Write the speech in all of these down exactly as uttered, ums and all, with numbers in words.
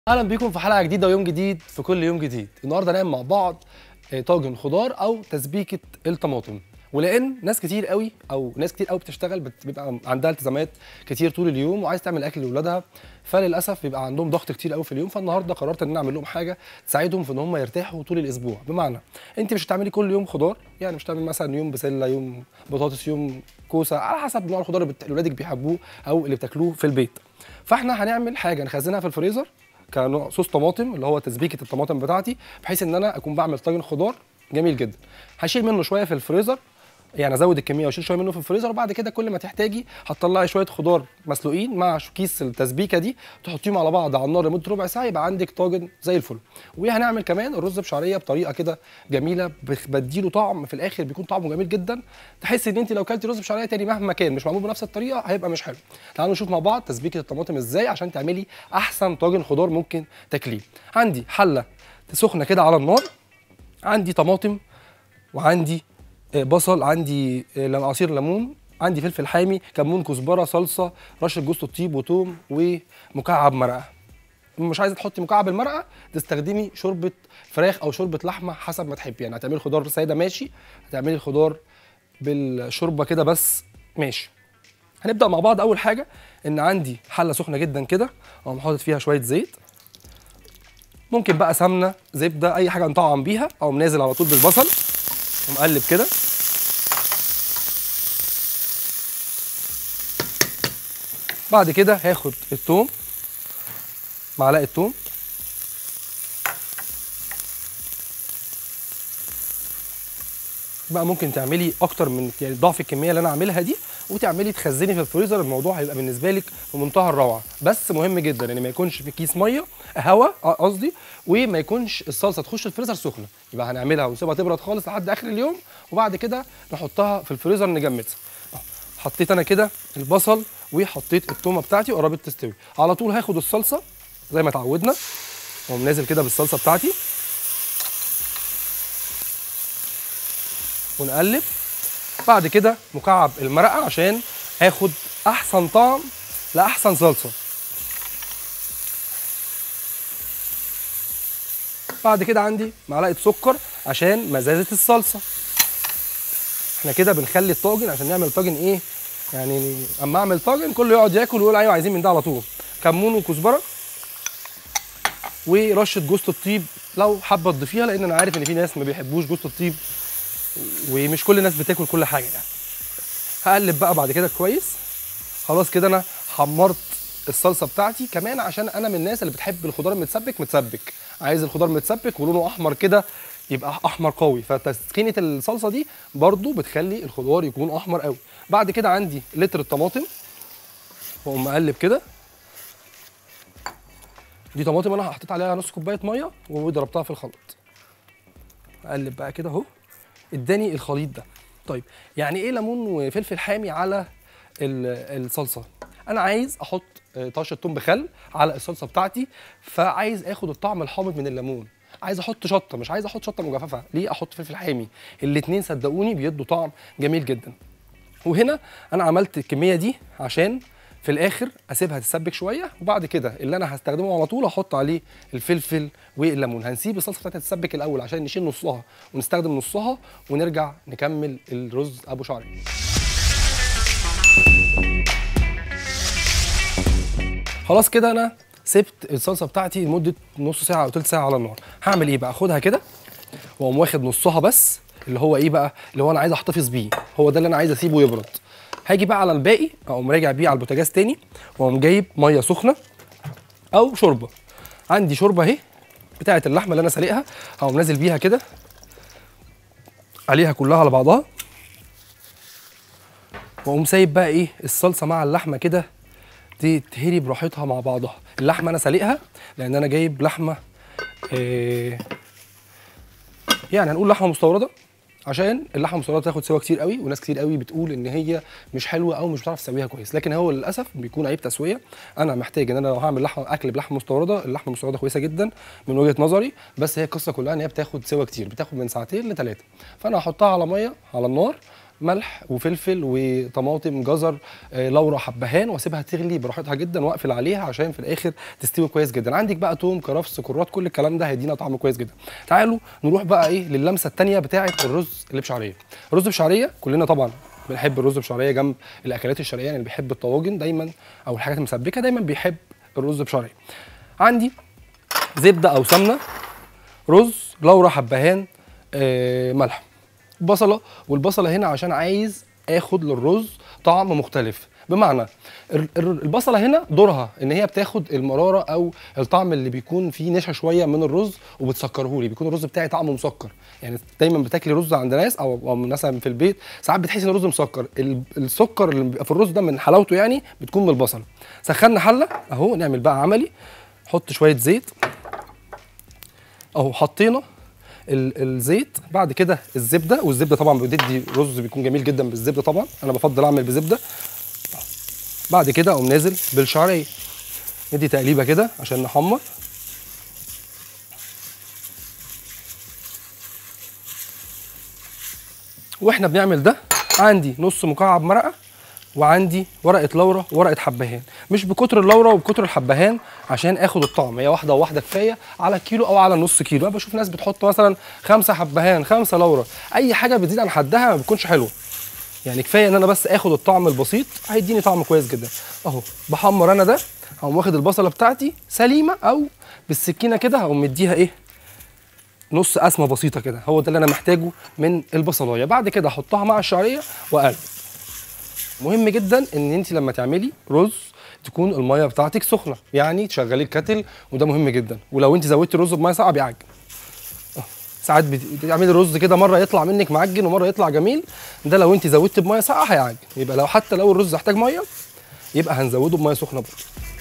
اهلا بيكم في حلقه جديده ويوم جديد في كل يوم جديد. النهارده هنعمل مع بعض طاجن خضار او تسبيكه الطماطم. ولان ناس كتير قوي او ناس كتير قوي بتشتغل بيبقى عندها التزامات كتير طول اليوم وعايز تعمل اكل لاولادها، فللاسف بيبقى عندهم ضغط كتير قوي في اليوم. فالنهارده قررت ان انا اعمل لهم حاجه تساعدهم في ان هم يرتاحوا طول الاسبوع. بمعنى انت مش هتعملي كل يوم خضار، يعني مش هتعملي مثلا يوم بسله، يوم بطاطس، يوم كوسه، على حسب نوع الخضار اللي اولادك بيحبوه او اللي بتاكلوه في البيت. فاحنا هنعمل حاجه نخزنها في الفريزر كنوع صوص طماطم اللي هو تسبيكه الطماطم بتاعتي، بحيث ان انا اكون بعمل طاجن خضار جميل جدا. هشيل منه شويه في الفريزر، يعني ازود الكميه واشيل شويه منه في الفريزر، وبعد كده كل ما تحتاجي هتطلعي شويه خضار مسلوقين مع كيس التسبيكه دي تحطيهم على بعض على النار لمده ربع ساعه، يبقى عندك طاجن زي الفل. وهنعمل كمان الرز بشعريه بطريقه كده جميله بديله طعم في الاخر بيكون طعمه جميل جدا، تحس ان انت لو كلتي رز بشعريه تاني مهما كان مش معمول بنفس الطريقه هيبقى مش حلو. تعالوا نشوف مع بعض تسبيكه الطماطم ازاي عشان تعملي احسن طاجن خضار ممكن تاكليه. عندي حله سخنه كده على النار، عندي طماطم وعندي بصل، عندي عصير ليمون، عندي فلفل حامي، كمون، كزبره، صلصه، رشه جوز الطيب وتوم ومكعب مرقه. مش عايزه تحطي مكعب المرقه تستخدمي شوربه فراخ او شوربه لحمه حسب ما تحبي، يعني هتعملي خضار ساده ماشي، هتعملي الخضار بالشوربه كده بس ماشي. هنبدا مع بعض. اول حاجه ان عندي حله سخنه جدا كده، اقوم حاطط فيها شويه زيت، ممكن بقى سمنه، زبده، اي حاجه نطعم بيها، اقوم نازل على طول بالبصل ومقلب كده. بعد كده هاخد الثوم، معلقه ثوم، بقى ممكن تعملي اكتر من يعني ضعف الكميه اللي انا عاملها دي وتعملي تخزني في الفريزر، الموضوع هيبقى بالنسبه لك في منتهى الروعه. بس مهم جدا ان يعني ما يكونش في كيس ميه هواء قصدي، وما يكونش الصلصه تخش الفريزر سخنه، يبقى هنعملها ونسيبها تبرد خالص لحد اخر اليوم وبعد كده نحطها في الفريزر نجمدها. حطيت انا كده البصل وحطيت التومه بتاعتي وقربت تستوي، على طول هاخد الصلصه زي ما اتعودنا واقوم نازل كده بالصلصه بتاعتي ونقلب. بعد كده مكعب المرقه عشان اخد احسن طعم لاحسن صلصه. بعد كده عندي معلقه سكر عشان مزازه الصلصه. احنا كده بنخلي الطاجن عشان نعمل طاجن ايه يعني، اما اعمل طاجن كله يقعد ياكل ويقول ايوه عايزين من ده على طول. كمون وكزبره ورشه جوز الطيب لو حابه تضيفيها، لان انا عارف ان في ناس ما بيحبوش جوز الطيب ومش كل الناس بتاكل كل حاجه يعني. هقلب بقى بعد كده كويس. خلاص كده انا حمرت الصلصه بتاعتي، كمان عشان انا من الناس اللي بتحب الخضار متسبك متسبك، عايز الخضار متسبك ولونه احمر كده يبقى احمر قوي، فتسخينه الصلصه دي برضو بتخلي الخضار يكون احمر قوي. بعد كده عندي لتر الطماطم واقوم مقلب كده. دي طماطم انا حطيت عليها نص كوبايه ميه وضربتها في الخلاط. اقلب بقى كده اهو، اداني الخليط ده. طيب يعني ايه ليمون وفلفل حامي على الصلصه؟ انا عايز احط طشه توم بخل على الصلصه بتاعتي، فعايز اخد الطعم الحامض من الليمون. عايز احط شطه، مش عايز احط شطه مجففه، ليه احط فلفل حامي؟ الاثنين صدقوني بيدوا طعم جميل جدا. وهنا انا عملت الكميه دي عشان في الاخر اسيبها تتسبك شويه، وبعد كده اللي انا هستخدمه على طول احط عليه الفلفل والليمون. هنسيب الصلصه بتاعتها تتسبك الاول عشان نشيل نصها ونستخدم نصها ونرجع نكمل الرز ابو شعريه. خلاص كده انا سبت الصلصه بتاعتي لمده نص ساعه او ثلث ساعه على النار. هعمل ايه بقى؟ اخدها كده واقوم واخد نصها بس، اللي هو ايه بقى؟ اللي هو انا عايز احتفظ بيه، هو ده اللي انا عايز اسيبه يبرد. هاجي بقى على الباقي اقوم راجع بيه على البوتاجاز تاني واقوم جايب ميه سخنه او شوربه. عندي شوربه اهي بتاعه اللحمه اللي انا سالقها، هقوم نازل بيها كده عليها كلها على بعضها، واقوم سايب بقى ايه الصلصه مع اللحمه كده تتهري براحتها مع بعضها. اللحمه انا سالقها لان انا جايب لحمه إيه يعني هنقول لحمه مستورده، عشان اللحمه المستورده بتاخد سوا كتير قوي، وناس كتير قوي بتقول ان هي مش حلوه او مش بتعرف تسويها كويس، لكن هو للاسف بيكون عيب تسويه. انا محتاج ان انا لو هعمل لحمه اكل بلحمه مستورده، اللحمه المستورده كويسه جدا من وجهه نظري، بس هي القصه كلها ان هي بتاخد سوا كتير، بتاخد من ساعتين لثلاثه. فانا هحطها على ميه على النار ملح وفلفل وطماطم جزر آه لورا حبهان، واسيبها تغلي براحتها جدا واقفل عليها عشان في الاخر تستوي كويس جدا. عندك بقى توم كرفس كرات كل الكلام ده هيدينا طعم كويس جدا. تعالوا نروح بقى ايه للمسه الثانيه بتاعه الرز اللي بشعريه. الرز بشعريه كلنا طبعا بنحب الرز بشعريه جنب الاكلات الشرقيه، يعني اللي بيحب الطواجن دايما او الحاجات المسبكه دايما بيحب الرز بشعريه. عندي زبده او سمنه، رز لورا حبهان آه ملح، بصله، والبصله هنا عشان عايز اخد للرز طعم مختلف. بمعنى البصله هنا دورها ان هي بتاخد المراره او الطعم اللي بيكون فيه نشا شويه من الرز وبتسكره لي، بيكون الرز بتاعي طعمه مسكر. يعني دايما بتاكلي رز عند ناس او او مثلا في البيت ساعات بتحسي ان الرز مسكر، السكر اللي بيبقى في الرز ده من حلاوته يعني بتكون من البصل. سخنا حله اهو، نعمل بقى عملي، حط شويه زيت اهو، حطينا الزيت، بعد كده الزبده، والزبده طبعا بتدي رز بيكون جميل جدا بالزبده، طبعا انا بفضل اعمل بزبده. بعد كده اقوم نازل بالشعريه، ندي تقليبه كده عشان نحمر. واحنا بنعمل ده عندي نص مكعب مرقه، وعندي ورقه لورا وورقه حبهان، مش بكتر اللورا وبكتر الحبهان عشان اخد الطعم، هي واحده وواحده كفايه على كيلو او على نص كيلو. انا بشوف ناس بتحط مثلا خمسه حبهان خمسه لورا، اي حاجه بتزيد عن حدها ما بتكونش حلوه، يعني كفايه ان انا بس اخد الطعم البسيط هيديني طعم كويس جدا. اهو بحمر انا ده، هقوم واخد البصله بتاعتي سليمه او بالسكينه كده، هقوم مديها ايه نص قسمه بسيطه كده، هو ده اللي انا محتاجه من البصلايه. بعد كده احطها مع الشعريه واقلب. مهم جدا ان انت لما تعملي رز تكون الميه بتاعتك سخنه، يعني تشغلي الكاتل، وده مهم جدا. ولو انت زودتي الرز بميه ساقعه بيعجن. ساعات بتعملي الرز كده مره يطلع منك معجن ومره يطلع جميل، ده لو انت زودتي بميه ساقعه هيعجن. يبقى لو حتى لو الرز احتاج ميه يبقى هنزوده بميه سخنه برضه.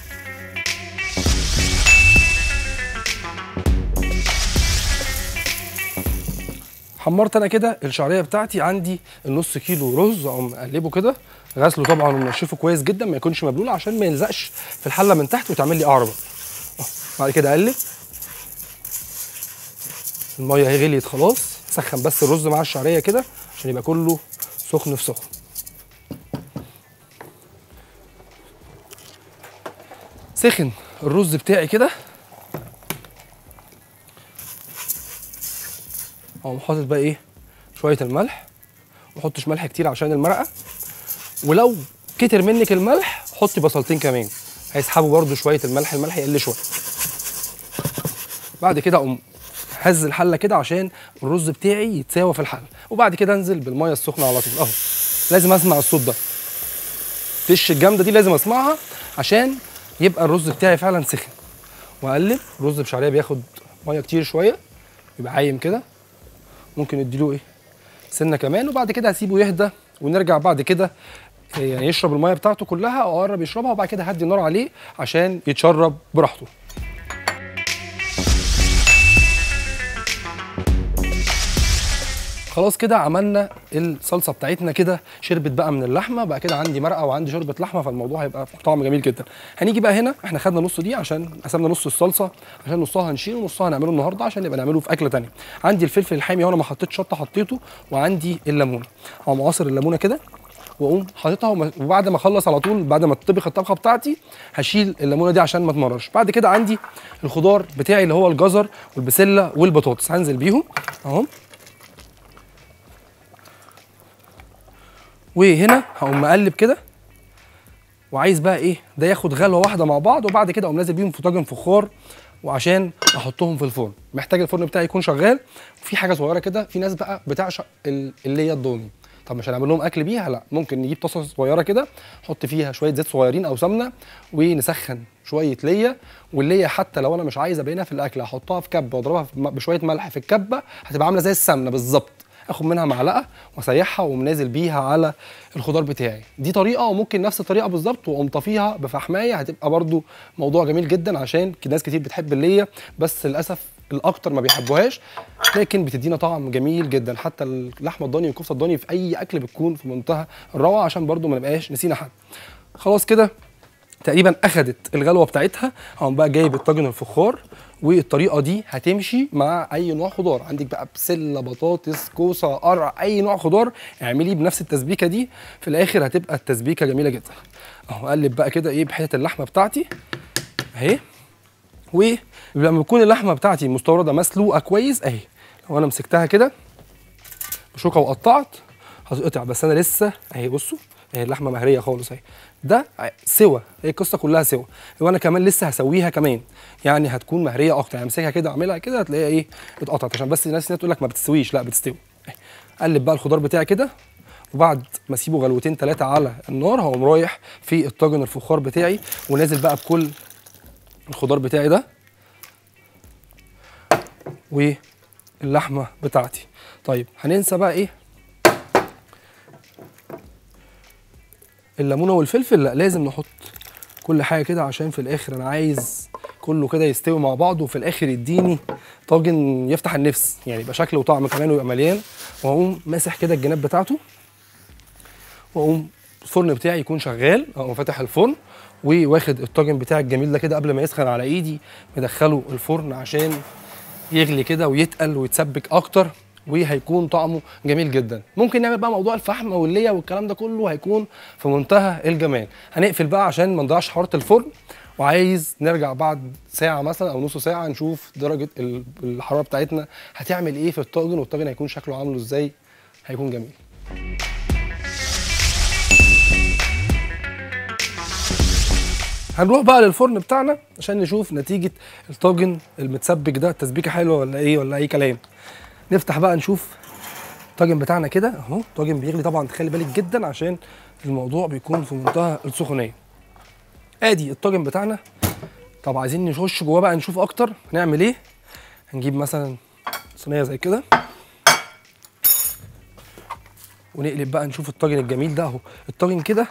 حمرت انا كده الشعريه بتاعتي، عندي النص كيلو رز اقوم اقلبه كده، غسله طبعا ومنشفه كويس جدا ما يكونش مبلول عشان ما يلزقش في الحله من تحت وتعمل لي قعر. بعد كده اقلب، الميه اهي غليت خلاص، سخن بس الرز مع الشعريه كده عشان يبقى كله سخن في سخن. سخن الرز بتاعي كده، اقوم حاطط بقى ايه شويه الملح، ما احطش ملح كتير عشان المرقه، ولو كتر منك الملح حطي بصلتين كمان هيسحبوا برده شويه الملح، الملح يقل شويه. بعد كده اقوم هز الحله كده عشان الرز بتاعي يتساوى في الحله، وبعد كده انزل بالميه السخنه على طول. اهو لازم اسمع الصوت ده، التش الجامده دي لازم اسمعها عشان يبقى الرز بتاعي فعلا سخن. واقلب. الرز بشعريه بياخد ميه كتير شويه، يبقى عايم كده، ممكن نديله ايه سنه كمان، وبعد كده هسيبه يهدى ونرجع بعد كده يعني يشرب الميه بتاعته كلها او قرب يشربها، وبعد كده هدي النار عليه عشان يتشرب براحته. خلاص كده عملنا الصلصه بتاعتنا كده، شربت بقى من اللحمه، بقى كده عندي مرقه وعندي شوربه لحمه، فالموضوع هيبقى طعم جميل جدا. هنيجي بقى هنا احنا خدنا نص دي عشان قسمنا نص الصلصه، عشان نصها هنشيله ونصها هنعمله النهارده عشان نبقى نعمله في اكله ثانيه. عندي الفلفل الحامي وانا ما حطيتش شطه حطيته، وعندي الليمونه، اقوم عاصر الليمونه كده واقوم حاططها، وبعد ما اخلص على طول بعد ما تطبخ الطبخه بتاعتي هشيل الليمونه دي عشان ما تمررش. بعد كده عندي الخضار بتاعي اللي هو الجزر والبسله والبطاطس، هنزل بيهم اهو، وهنا هقوم مقلب كده، وعايز بقى ايه ده ياخد غلوه واحده مع بعض، وبعد كده اقوم نازل بيهم في طاجن فخار، وعشان احطهم في الفرن محتاج الفرن بتاعي يكون شغال. وفي حاجه صغيره كده، في ناس بقى بتعشق اللي هي الضاني، طب مش هنعمل لهم اكل بيها، لا ممكن نجيب طاسه صغيره كده نحط فيها شويه زيت صغيرين او سمنه، ونسخن شويه ليا، والليا حتى لو انا مش عايز ابينها في الاكل هحطها في كبه واضربها بشويه ملح في الكبه، هتبقى عامله زي السمنه بالظبط، اخد منها معلقه واسيحها واقوم نازل بيها على الخضار بتاعي. دي طريقه، وممكن نفس الطريقه بالظبط واقوم طافيها بفحمايه، هتبقى برده موضوع جميل جدا عشان ناس كتير بتحب اللية بس للاسف الاكتر ما بيحبوهاش، لكن بتدينا طعم جميل جدا. حتى اللحمه الضاني والكفته الضاني في اي اكل بتكون في منتهى الروعه، عشان برده ما نبقاش نسينا حد. خلاص كده تقريبا اخدت الغلوه بتاعتها، هقوم بقى جايب الطاجن الفخار. والطريقه دي هتمشي مع اي نوع خضار عندك بقى، بسله، بطاطس، كوسه، قرع، اي نوع خضار اعمليه بنفس التسبيكه دي، في الاخر هتبقى التسبيكه جميله جدا. اهو اقلب بقى كده ايه بحته اللحمه بتاعتي اهي. ولما تكون اللحمه بتاعتي مستورده مسلوقه كويس اهي، لو انا مسكتها كده بشوكه وقطعت هتقطع، بس انا لسه اهي بصوا اهي اللحمه مهريه خالص اهي، ده سوا، هي القصه كلها سوا، وانا كمان لسه هسويها كمان، يعني هتكون مهريه اكتر. يعني امسكها كده اعملها كده هتلاقيها ايه اتقطعت، عشان بس الناس تقول لك ما بتستويش، لا بتستوي. اقلب بقى الخضار بتاعي كده، وبعد ما اسيبه غلوتين ثلاثه على النار هقوم رايح في الطاجن الفخار بتاعي ونازل بقى بكل الخضار بتاعي ده واللحمه بتاعتي. طيب هننسى بقى ايه الليمونه والفلفل؟ لا لازم نحط كل حاجه كده، عشان في الاخر انا عايز كله كده يستوي مع بعضه، وفي الاخر يديني طاجن يفتح النفس، يعني يبقى شكل وطعم كمان ويبقى مليان. واقوم ماسح كده الجناب بتاعته، واقوم الفرن بتاعي يكون شغال، اقوم فاتح الفرن وواخد الطاجن بتاعي الجميل ده كده قبل ما يسخن على ايدي، مدخله الفرن عشان يغلي كده ويتقل ويتسبك اكتر، وهيكون طعمه جميل جدا. ممكن نعمل بقى موضوع الفحم والليه والكلام ده كله، هيكون في منتهى الجمال. هنقفل بقى عشان ما نضيعش حراره الفرن، وعايز نرجع بعد ساعه مثلا او نص ساعه نشوف درجه الحراره بتاعتنا هتعمل ايه في الطاجن، والطاجن هيكون شكله عامله ازاي، هيكون جميل. هنروح بقى للفرن بتاعنا عشان نشوف نتيجه الطاجن المتسبك ده، التسبيكه حلوه ولا ايه ولا اي كلام. نفتح بقى نشوف الطاجن بتاعنا كده اهو. الطاجن بيغلي طبعا، تخلي بالك جدا عشان الموضوع بيكون في منتهى السخونيه. ادي الطاجن بتاعنا. طب عايزين نخش جواه بقى نشوف اكتر هنعمل ايه. هنجيب مثلا صينيه زي كده ونقلب بقى نشوف الطاجن الجميل ده اهو. الطاجن كده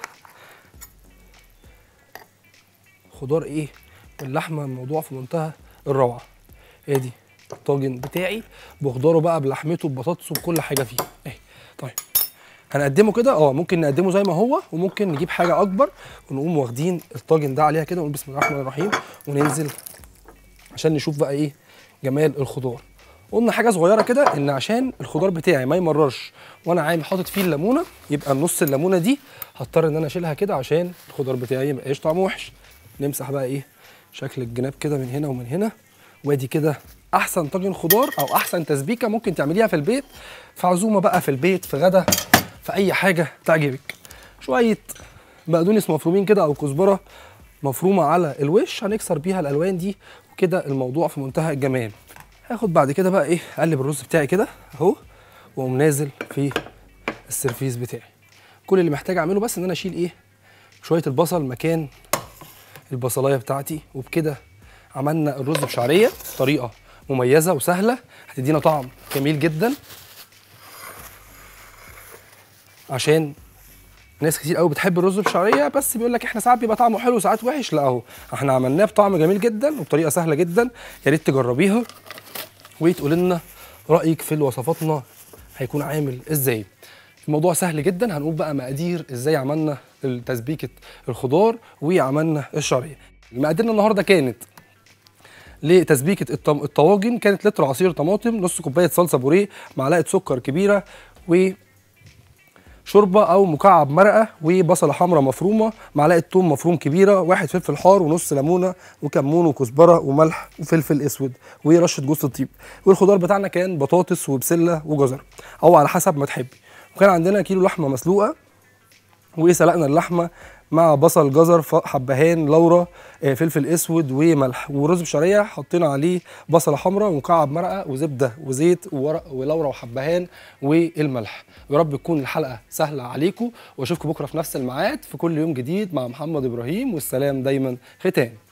خضار ايه واللحمه، الموضوع في منتهى الروعه. ادي الطاجن بتاعي بخضاره بقى، بلحمته، ببطاطسه، بكل حاجه فيه اهي. طيب هنقدمه كده اه، ممكن نقدمه زي ما هو، وممكن نجيب حاجه اكبر ونقوم واخدين الطاجن ده عليها كده ونقول بسم الله الرحمن الرحيم وننزل عشان نشوف بقى ايه جمال الخضار. قلنا حاجه صغيره كده، ان عشان الخضار بتاعي ما يمررش وانا عامل حاطط فيه الليمونه، يبقى النص الليمونه دي هضطر ان انا اشيلها كده عشان الخضار بتاعي ما يبقاش طعمه وحش. نمسح بقى ايه شكل الجناب كده من هنا ومن هنا. وادي كده احسن طاجن خضار او احسن تسبيكه ممكن تعمليها في البيت، في عزومه بقى، في البيت، في غدا، في اي حاجه تعجبك. شويه بقدونس مفرومين كده او كزبره مفرومه على الوش، هنكسر بيها الالوان دي، وكده الموضوع في منتهى الجمال. هاخد بعد كده بقى ايه اقلب الرز بتاعي كده اهو، واقوم نازل في السرفيس بتاعي. كل اللي محتاج اعمله بس ان انا اشيل ايه شويه البصل مكان البصلايه بتاعتي، وبكده عملنا الرز بشعريه. طريقه مميزه وسهله هتدينا طعم جميل جدا، عشان ناس كتير قوي بتحب الرز بشعريه، بس بيقول لك احنا ساعات بيبقى طعمه حلو وساعات وحش. لا اهو احنا عملناه بطعم جميل جدا وبطريقه سهله جدا. يا ريت تجربيها وتقول لنا رايك في وصفاتنا هيكون عامل ازاي. الموضوع سهل جدا. هنقول بقى مقادير ازاي عملنا تسبيكه الخضار وعملنا الشعريه. مقاديرنا النهارده كانت لتسبيكه الطواجن، كانت لتر عصير طماطم، نص كوبايه صلصه بوريه، معلقه سكر كبيره، و شوربه او مكعب مرقه، وبصله حمراء مفرومه، معلقه ثوم مفروم كبيره، واحد فلفل حار، ونص ليمونه، وكمون، وكزبره، وملح، وفلفل اسود، ورشه جوز الطيب. والخضار بتاعنا كان بطاطس وبسله وجزر او على حسب ما تحبي. وكان عندنا كيلو لحمه مسلوقه، وسلقنا اللحمه مع بصل، جزر، حبهان، لورا، فلفل اسود، وملح. ورز بشعريه حطينا عليه بصله حمراء ومكعب مرقه وزبده وزيت وورق ولورا وحبهان والملح. يا رب تكون الحلقه سهله عليكم، واشوفكم بكره في نفس الميعاد في كل يوم جديد مع محمد ابراهيم، والسلام دايما ختام.